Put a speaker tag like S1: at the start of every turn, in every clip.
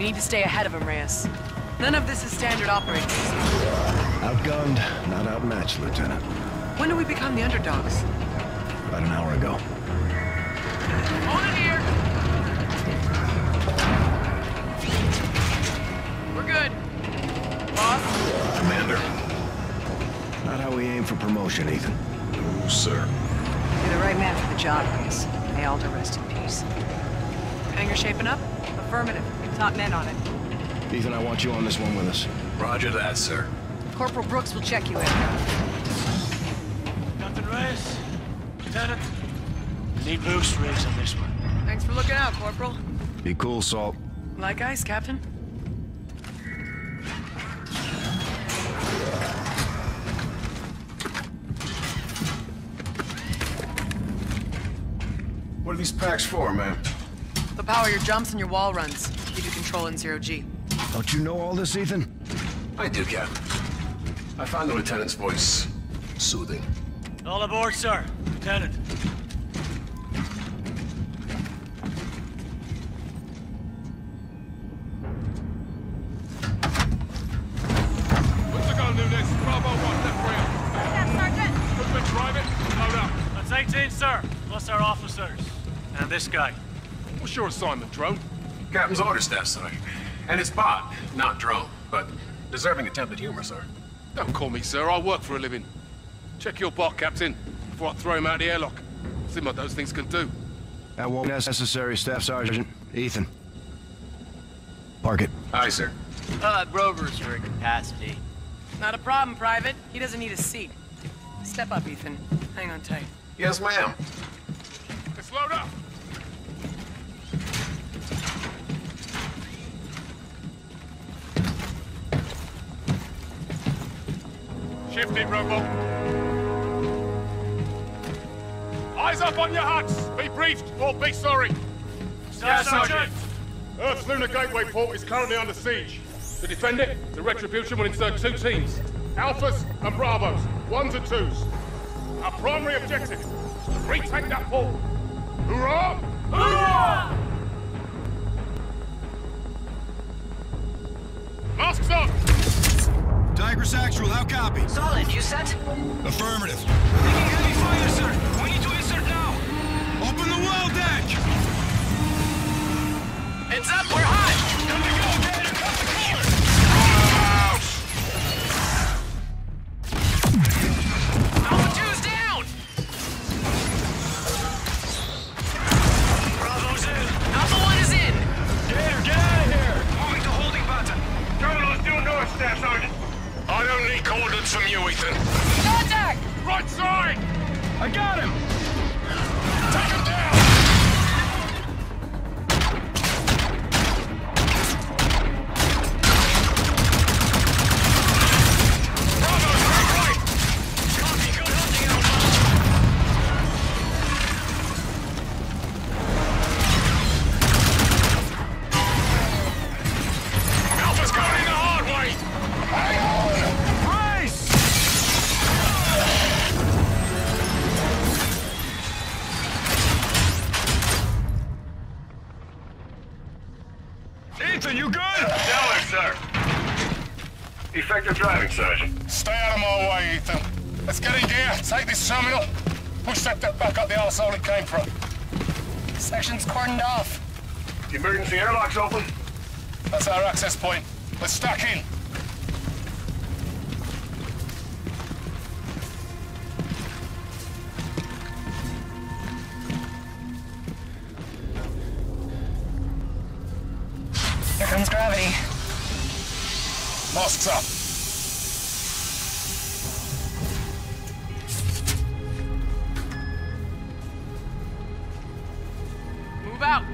S1: We need to stay ahead of him, Reyes. None of this is standard operating procedure.
S2: Outgunned, not outmatched, Lieutenant.
S1: When do we become the underdogs?
S2: About an hour ago.
S1: On it here! We're good. Boss?
S3: Commander.
S2: Not how we aim for promotion, Ethan.
S3: No, sir.
S1: You're the right man for the job, Reyes. May Alder rest in peace. Hangar shaping up? Affirmative. Top men on it.
S2: Ethan, I want you on this one with us.
S3: Roger that, sir.
S1: Corporal Brooks will check you in.
S4: Captain Reyes, Lieutenant, we need boost rigs on this one.
S1: Thanks for looking out, Corporal.
S2: Be cool, Salt.
S1: Like ice, Captain.
S3: What are these packs for, man?
S1: The power your jumps and your wall runs. Give you control in 0G.
S2: Don't you know all this, Ethan?
S3: I do, Captain. I found the lieutenant's voice soothing.
S4: All aboard, sir. Lieutenant.
S5: What's the gun, Nunes? Bravo 1, left rear.
S6: Step, Sergeant!
S5: Movement, private. Load up.
S4: That's 18, sir. Plus our officers. And this guy.
S5: What's your assignment, drone?
S3: Captain's orders, Staff Sergeant. And it's bot, not drone, but deserving attempted humor, sir.
S5: Don't call me sir, I work for a living. Check your bot, Captain, before I throw him out the airlock. See what those things can do.
S2: That won't be necessary, Staff Sergeant. Ethan. Park it.
S3: Aye, sir.
S7: Rover's for capacity.
S1: Not a problem, Private. He doesn't need a seat. Step up, Ethan. Hang on tight.
S3: Yes, ma'am.
S5: Let's load up. Shift it, Robo. Eyes up on your huts! Be briefed or be sorry!
S4: Yes, Sergeant.
S5: Earth's lunar gateway port is currently under siege. To defend it, the Retribution will insert 2 teams. Alphas and Bravos, 1s and 2s. Our primary objective is to retake that port. Hoorah! Hoorah! Masks up!
S8: Tigris Actual, how copy?
S1: Solid, you set?
S8: Affirmative.
S7: Taking heavy fire, sir. We need to insert now.
S8: Open the well deck!
S1: Heads up, we're hot!
S8: Come to go, Gator, come to cover!
S1: Alpha 2's down!
S7: Bravo's in.
S1: Alpha 1 is in!
S8: Gator, get out of here!
S7: Moving to holding pattern.
S5: Terminal's due north, Staff Sergeant. I don't need coordinates from you, Ethan.
S1: Contact!
S5: Right side!
S8: I got him!
S5: Take him down! Bravo's right!
S7: Copy, good hunting out.
S5: Alpha's going in the hard way! Hang on!
S8: Ethan, you good?
S5: Stellar, sir.
S3: Effective driving, Sergeant.
S5: Stay out of my way, Ethan. Let's get in gear, take this terminal, push that back up the arsehole it came from.
S1: Section's cordoned off.
S3: Emergency airlock's open.
S5: That's our access point. Let's stack in.
S1: Here comes gravity.
S5: Masks up.
S1: Move out!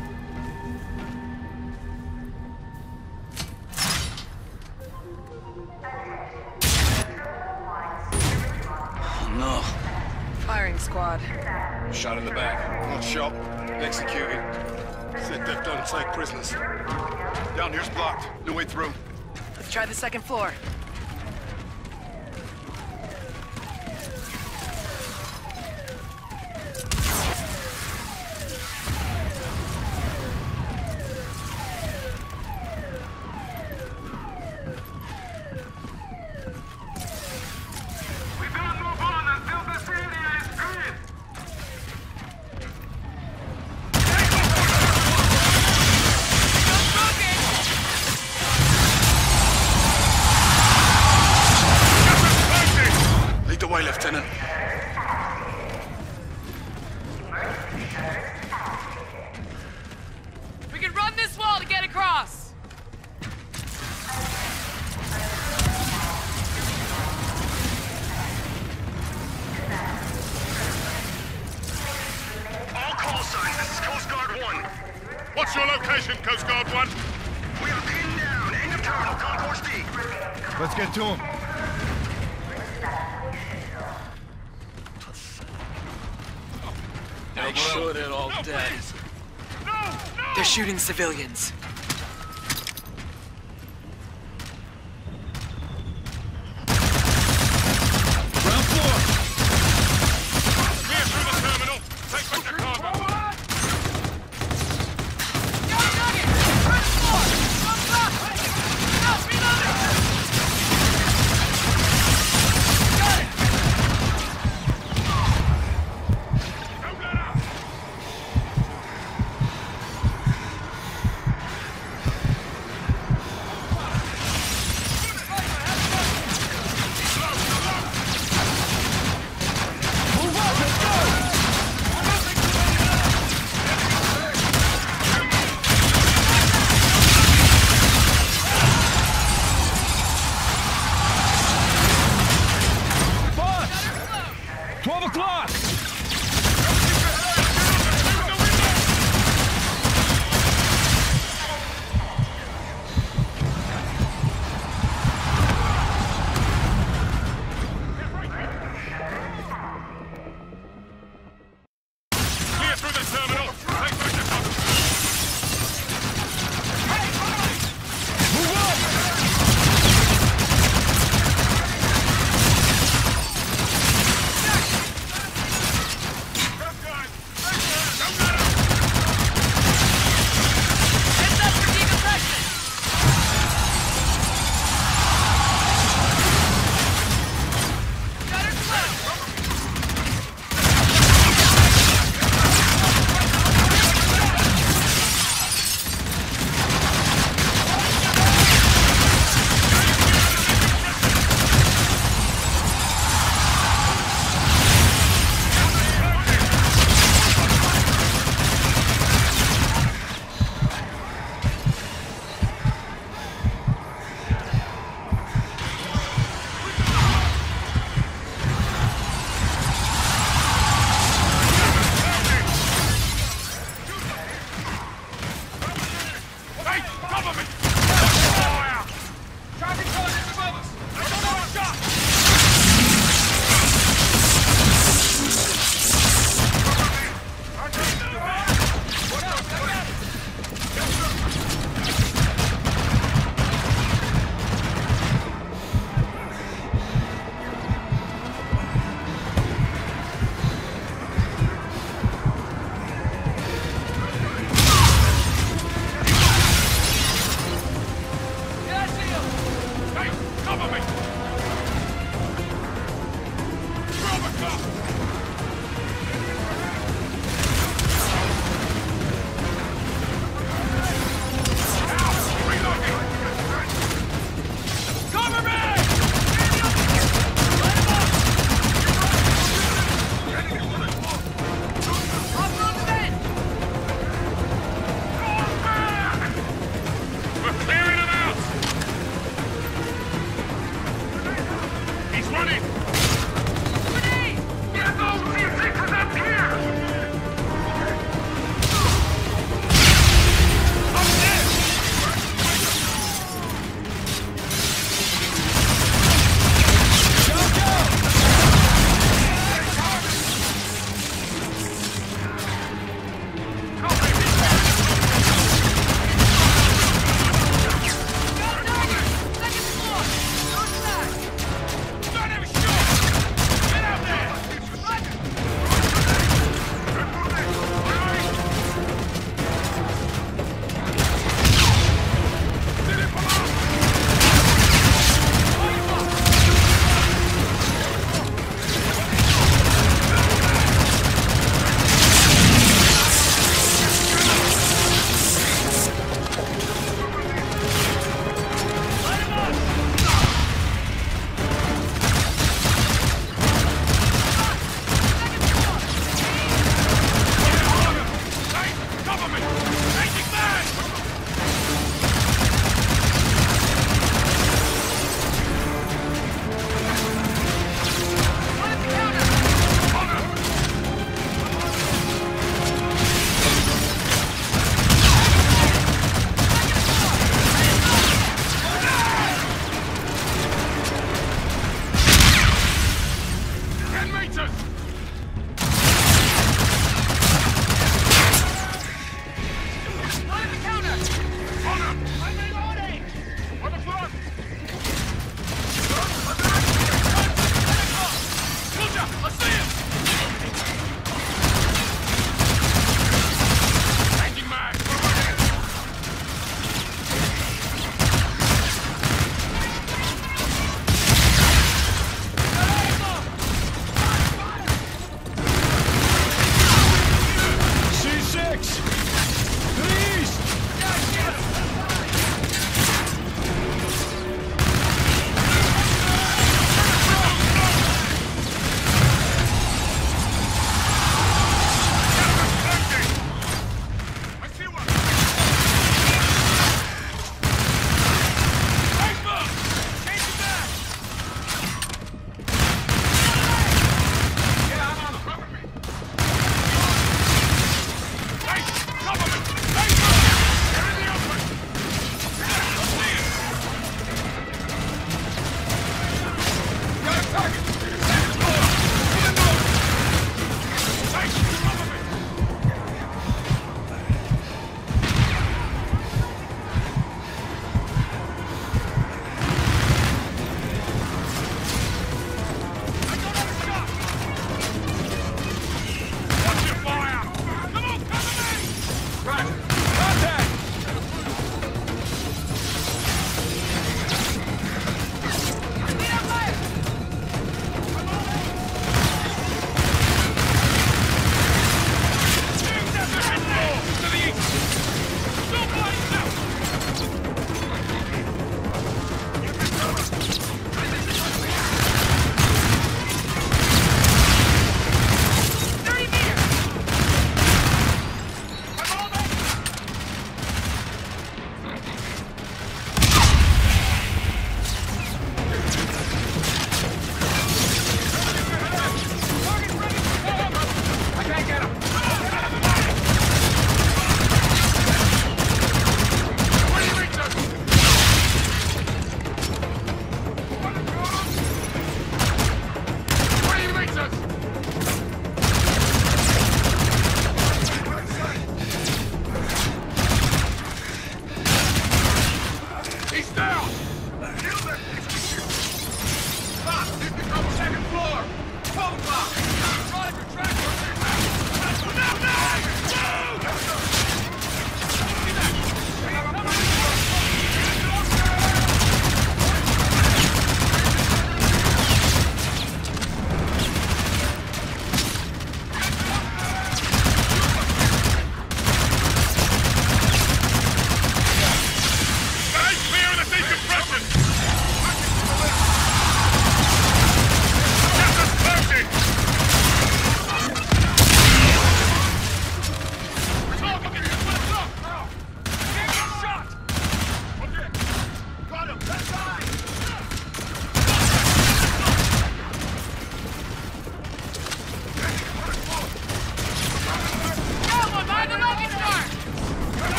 S7: No.
S1: Firing squad.
S5: Shot in the back. Not shot. Executed. Said they've done take prisoners. Down here's blocked. No way through.
S1: Let's try the second floor. cross!
S7: All call signs, this is Coast Guard 1.
S5: What's your location, Coast Guard 1?
S7: We are pinned down. End of terminal, Concourse D.
S2: Let's get to him.
S4: Make sure they're all dead.
S1: They're shooting civilians.
S2: Ground floor.
S5: Clear through the terminal. Take back the cargo.
S8: Boss! 12 o'clock!
S5: Clear through the terminal. Take back the cargo.
S8: Move up!
S1: Heads up for decompression!
S5: 1 down!